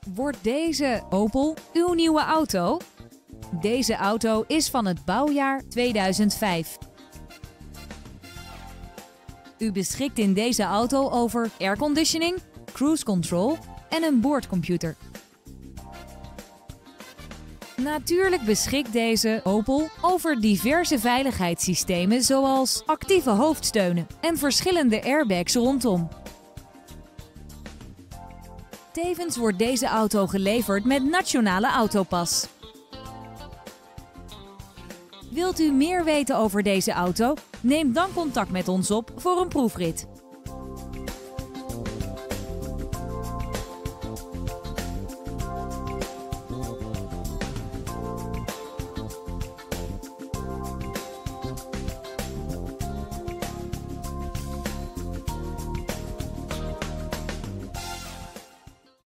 Wordt deze Opel uw nieuwe auto? Deze auto is van het bouwjaar 2005. U beschikt in deze auto over airconditioning, cruise control en een boordcomputer. Natuurlijk beschikt deze Opel over diverse veiligheidssystemen zoals actieve hoofdsteunen en verschillende airbags rondom. Tevens wordt deze auto geleverd met Nationale Autopas. Wilt u meer weten over deze auto? Neem dan contact met ons op voor een proefrit.